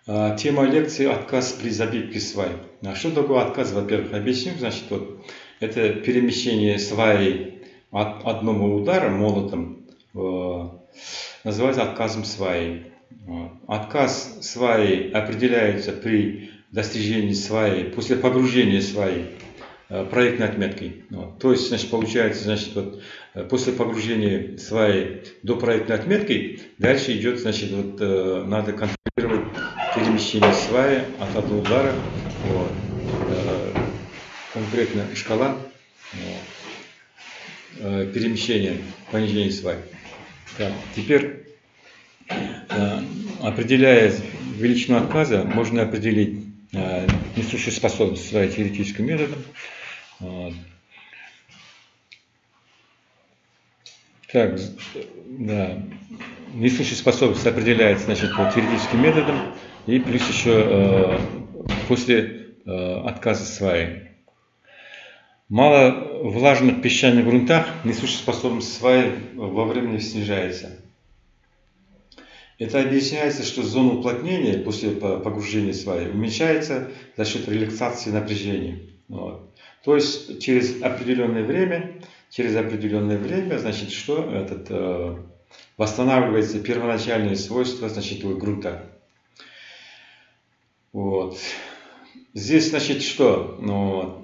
Тема лекции «Отказ при забивке свай». Что такое отказ? Во-первых, объясню. Значит, это перемещение сваи от одного удара молотом называется отказом сваи. Отказ сваи определяется при достижении сваи, после погружения сваи проектной отметкой. То есть, значит, получается, после погружения сваи до проектной отметки, дальше идет, значит, надо контролировать перемещение сваи от одного удара. Конкретно шкала перемещения, понижения сваи. Так, теперь, определяя величину отказа, можно определить несущую способность сваи теоретическим методом. Так, да, несущая способность определяется, значит, теоретическим методом и плюс еще после отказа сваи. В маловлажных песчаных грунтах несущая способность сваи во времени снижается. Это объясняется, что зона уплотнения после погружения сваи уменьшается за счет релаксации напряжения. То есть через определенное время, значит, что восстанавливается первоначальные свойства, значит, грунта. Здесь, значит, что?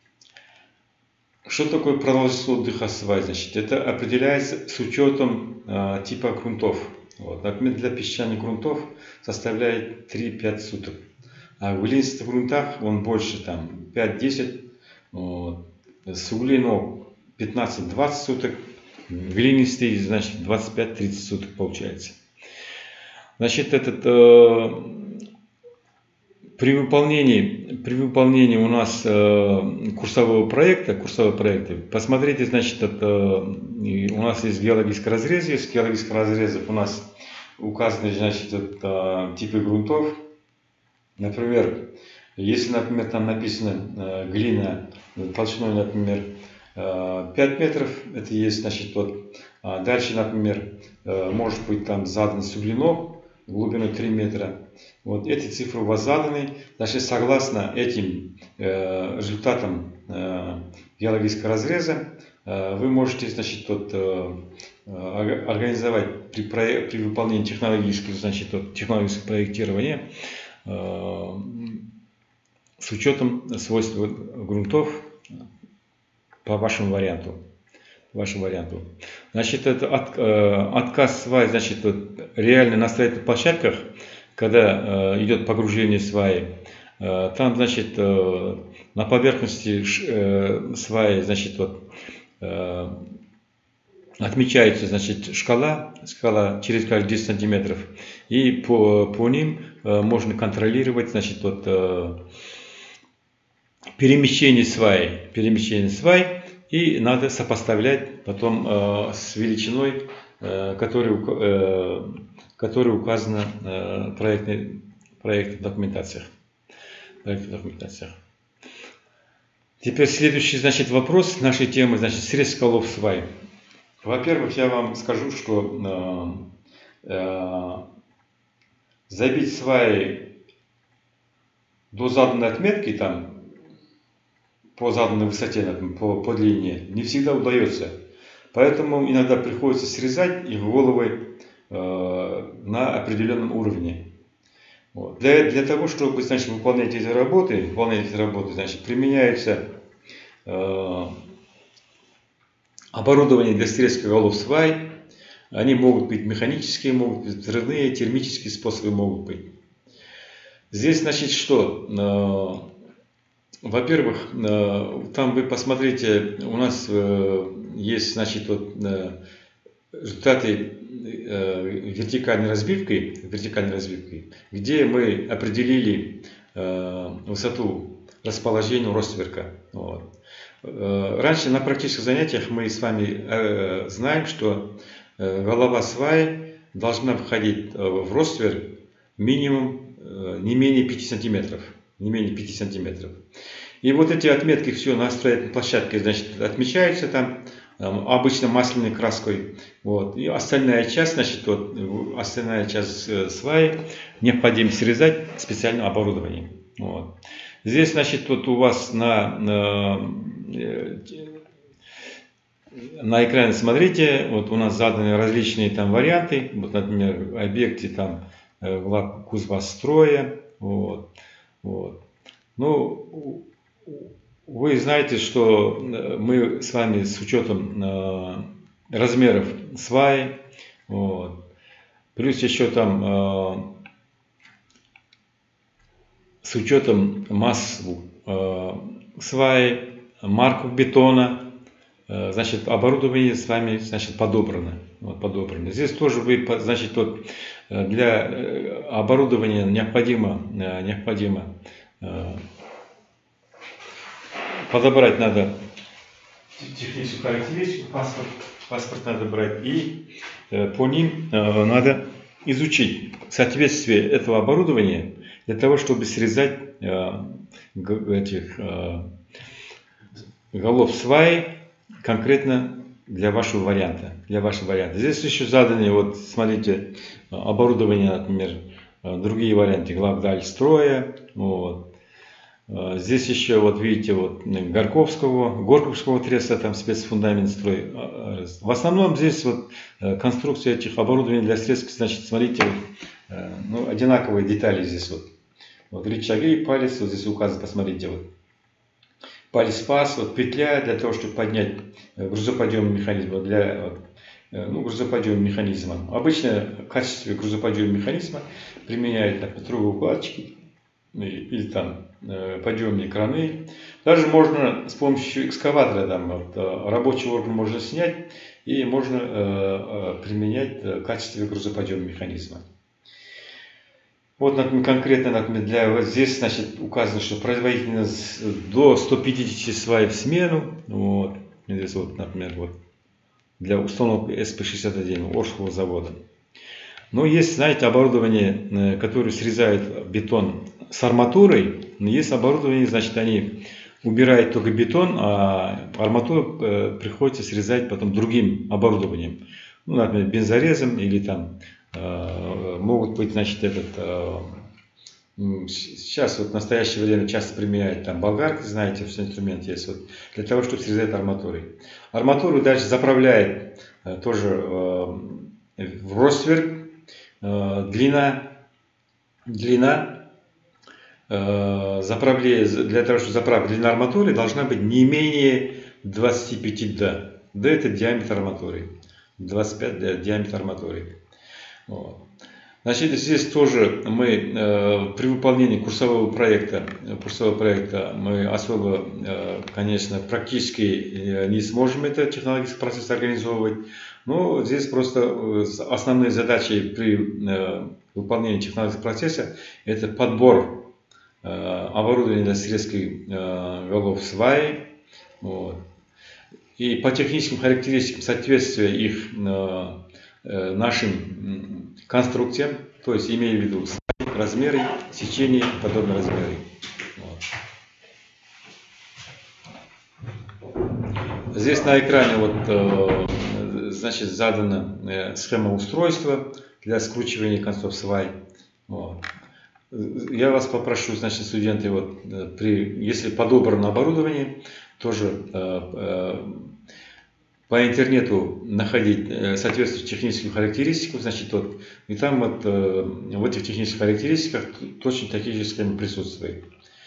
Что такое продолжительность отдыха свай? Значит, это определяется с учетом типа грунтов. Например, для песчаных грунтов составляет 3-5 суток. А в глинистых грунтах он больше, там 5-10, с углей 15-20 суток, глинистый, значит, 25-30 суток получается. Значит, при выполнении у нас курсового проекта, посмотрите, значит, у нас есть геологическое разрезе, из геологических разрезов у нас указаны, значит, типы грунтов. Например, если, например, там написано глина толщиной, например, 5 метров, это есть, значит, дальше, например, может быть там задан суглинок глубиной 3 метра. Эти цифры у вас заданы. Значит, согласно этим результатам геологического разреза, вы можете, значит, организовать при выполнении технологического проектирования с учетом свойств грунтов по вашему варианту. Значит, это отказ сваи, значит, реально на строительных площадках, когда идет погружение сваи, там, значит, на поверхности сваи, значит, отмечается, значит, шкала через каждые 10 сантиметров, и по ним можно контролировать, значит, перемещение сваи, и надо сопоставлять потом с величиной, которая указана в проектных документациях. Теперь следующий, значит, вопрос нашей темы, значит, срез скалов свай. Во-первых, я вам скажу, что забить сваи до заданной отметки, там, по заданной высоте, по длине, не всегда удается. Поэтому иногда приходится срезать их головы на определенном уровне. Для того, чтобы, значит, выполнять эти работы, значит, применяется оборудование для срезки голов свай. Они могут быть механические, могут быть взрывные, термические способы могут быть. Здесь, значит, что? Во-первых, там вы посмотрите, у нас есть, значит, результаты вертикальной разбивкой, где мы определили высоту расположения ростверка. Раньше на практических занятиях мы с вами знаем, что голова сваи должна входить в ростверк минимум не менее 5 сантиметров. И вот эти отметки все на строительной площадке, значит, отмечаются там. обычно масляной краской. Вот. И остальная часть, значит, вот, остальная часть сваи необходимо срезать специальным оборудованием. Вот. Здесь, значит, вот у вас на экране смотрите, вот у нас заданы различные там варианты, вот, например, объекты там Кузбасстроя, вот, вот. Ну, вы знаете, что мы с вами с учетом размеров сваи, вот, плюс еще там с учетом масс сваи, марков бетона, значит, оборудование с вами, значит, подобрано. Вот, подобрано. Здесь тоже вы, значит, вот, для оборудования необходимо подобрать надо техническую характеристику, паспорт надо брать, и по ним надо изучить соответствие этого оборудования для того, чтобы срезать этих голов сваи конкретно для вашего варианта. Здесь еще заданы, вот смотрите, оборудование, например, другие варианты главдальстроя. Вот. Здесь еще, вот видите, вот Горковского треста, там спецфундамент строй. В основном здесь вот конструкция этих оборудований для срезки, значит, смотрите, вот, ну, одинаковые детали здесь вот. Вот рычаги, палец, вот здесь указано, посмотрите, вот. Палец-паз, вот петля для того, чтобы поднять грузоподъемный механизм, для грузоподъемного механизма. Обычно в качестве грузоподъемного механизма применяют петровые укладчики или там подъемные краны. Даже можно с помощью экскаватора там, вот, рабочий орган можно снять и можно применять в качестве грузоподъемного механизма. Вот, например, конкретно, например, вот здесь, значит, указано, что производительность до 150 свай в смену. Вот. Здесь вот, например, вот, для установки СП-61 Орского завода. Но есть, знаете, оборудование, которое срезает бетон с арматурой. Но есть оборудование, значит, они убирают только бетон, а арматуру приходится срезать потом другим оборудованием. Ну, например, бензорезом или там могут быть, значит, сейчас вот в настоящее время часто применяют там болгарки, знаете, все инструмент есть, вот, для того, чтобы срезать арматурой. Арматуру дальше заправляет тоже в ростверк, длина для того, чтобы заправить длина арматуры, должна быть не менее 25 д. Д это диаметр арматуры, 25 диаметр арматуры. Вот. Значит, здесь тоже мы при выполнении курсового проекта мы особо, конечно, практически не сможем этот технологический процесс организовывать. Но здесь просто основные задачи при выполнении технологического процесса это подбор оборудования для срезки голов сваи. Вот. И по техническим характеристикам соответствия их нашим конструкциям, то есть имея в виду размеры, сечение и подобные размеры. Вот. Здесь на экране вот, значит, задана схема устройства для скручивания концов свай. Вот. Я вас попрошу, значит, студенты, вот, если подобрано оборудование, тоже по интернету находить соответствующую техническую характеристику, значит, вот, и там вот, в этих технических характеристиках точно такие же схемы присутствуют.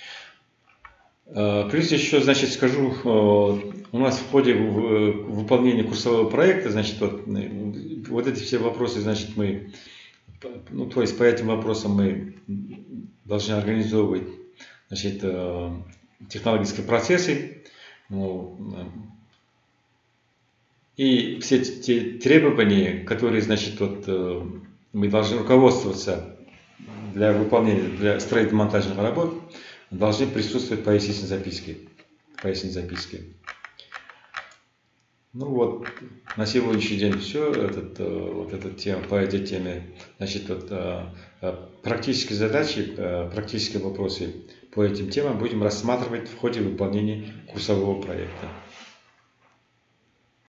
Плюс еще, значит, скажу, у нас в ходе выполнения курсового проекта, значит, вот эти все вопросы, значит, мы, ну, то есть по этим вопросам мы должны организовывать, значит, технологические процессы, ну, и все те требования, которые, значит, вот, мы должны руководствоваться для выполнения, для строительно-монтажных работ, должны присутствовать в пояснительной записке. Ну вот, на сегодняшний день все. По этой теме, значит, вот, практические задачи, практические вопросы по этим темам будем рассматривать в ходе выполнения курсового проекта.